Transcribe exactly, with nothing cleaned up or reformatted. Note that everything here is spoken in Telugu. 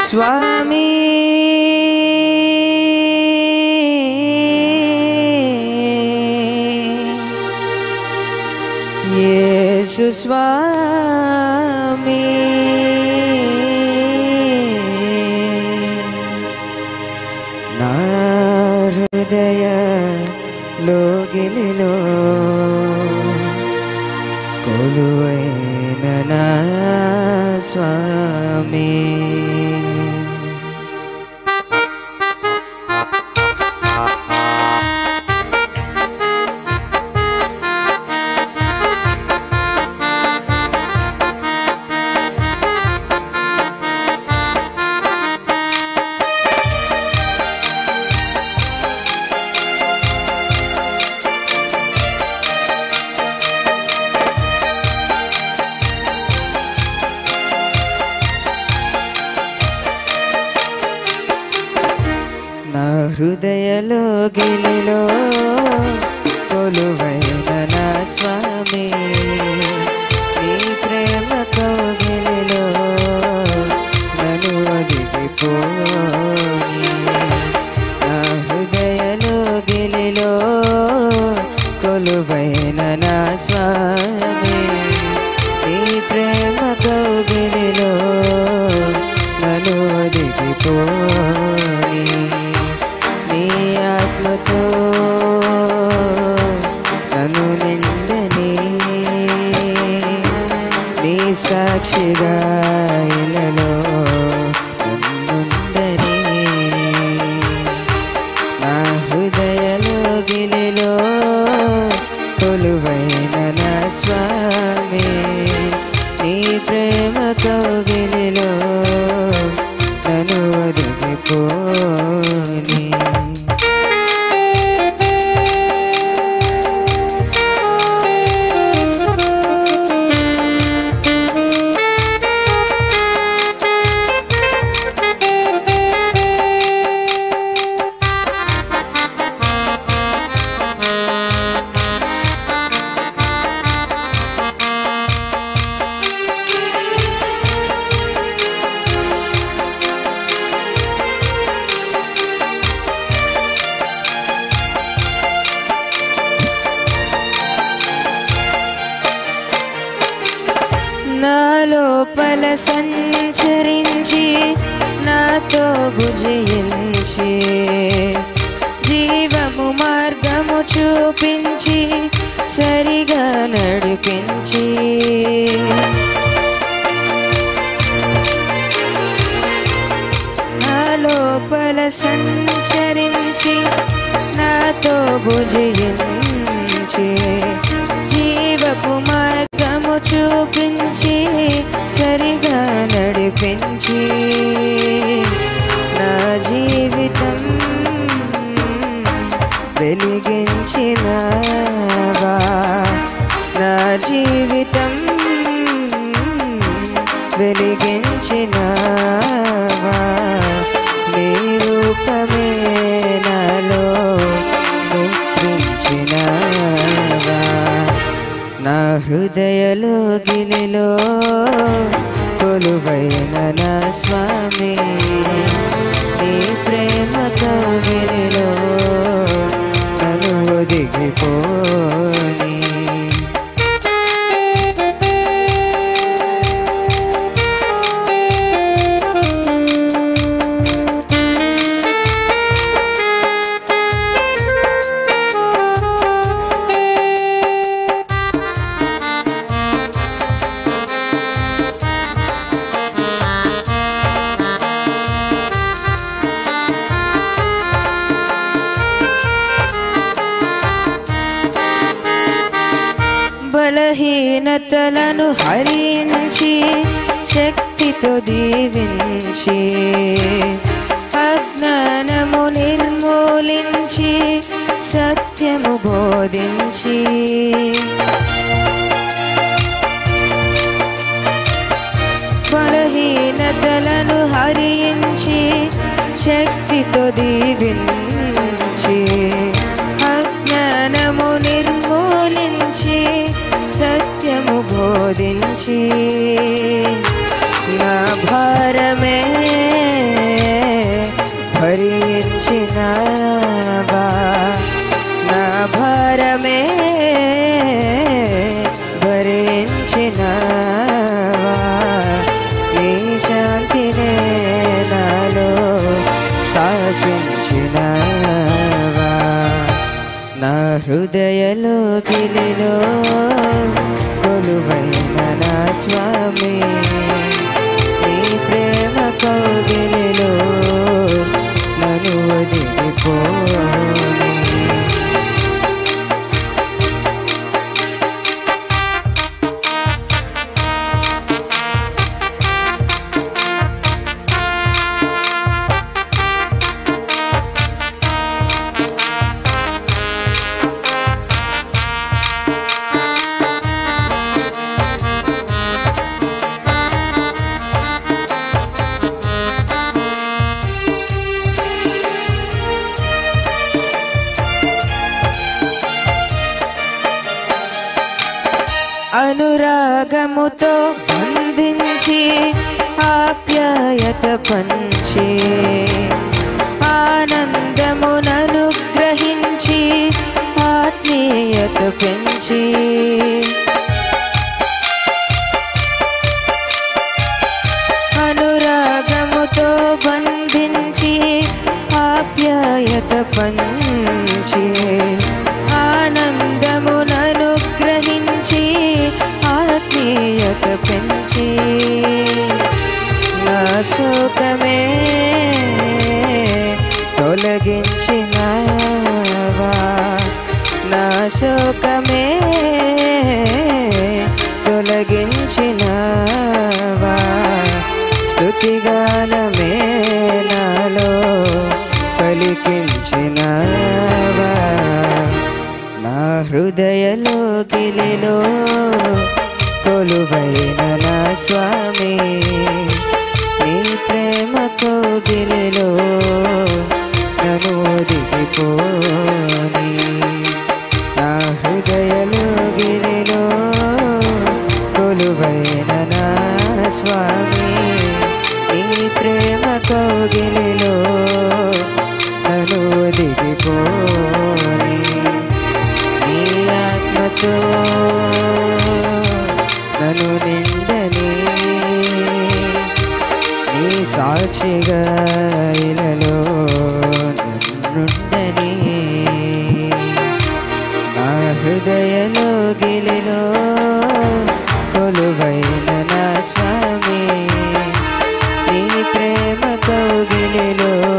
స్వామి యేసు స్వామి నా హృదయ లోగిలిలో కొలువైన నా స్వామి హృదయలో గిలిలో కొలువైన నా స్వామి నీ ప్రేమ కౌగిలిలో నన్ను ఒదిగిపోని నా హృదయలో గిలిలో కొలువైన నా స్వామి నీ ప్రేమ కౌగిలిలో నన్ను ఒదిగిపోని నీ ఆత్మతో నన్ను నిండని నీ సాక్షిగా ఇలలో నన్నుండని నా హృదయలో గిలిలో కొలువైన నా స్వామి నీ ప్రేమ కౌగిలిలో నన్ను ఒదిగిపోని నా లోపల సంచరించి నాతో భుజించి జీవము మార్గము చూపించి సరిగా నడిపించి నా లోపల సంచరించి నాతో భుజించి జీవపు మార్గము చూపించి సరిగా నడిపించి నా జీవితం వెలిగించినవా నా జీవితం వెలిగించినవా నీ రూపమే నాలో ముద్రించినవా నా హృదయలో గిలిలో కొలువైన నా స్వామి నీ ప్రేమ కౌగిలిలో నన్ను ఒదిగిపోని బలహీనతలను హరించి శక్తితో దీవించి అజ్ఞానము నిర్మూలించి సత్యము బోధించి బలహీనతలను హరించి శక్తితో దీవించి అజ్ఞానము నిర్మూలించి సత్యము బోధించి నా భారమే హృదయలో గిలిలో కొలువైన నా స్వామి నీ ప్రేమ కౌగిలిలో నన్ను వదిలిపోని అనురాగముతో బంధించి ఆప్యాయత పంచి ఆనందమునను గ్రహించి ఆత్మీయత పెంచి అనురాగముతో బంధించి ఆప్యాయత పంచి ఆనందమునను గ్రహించి ఆత్మీయత పెంచి నా శోకమే తొలగించినవా నా శోకమే తొలగించినవా స్తుతిగానమే నాలో పలికించినవా నా హృదయలో గిలిలో కొలువైన నా స్వామి నీ ప్రేమ కోగిలిలో నన్ను వదిలిపోని నా హృదయలో గిలిలో కొలువైన నా స్వామి నీ ప్రేమ కోగిలిలో నన్ను వదిలిపోని నీ ఆత్మతో నన్ను నిండని నీ సాక్షిగా ఇలలో నన్నుండని నా హృదయలో గిలిలో కొలువైన నా స్వామి నీ ప్రేమ కౌగిలిలో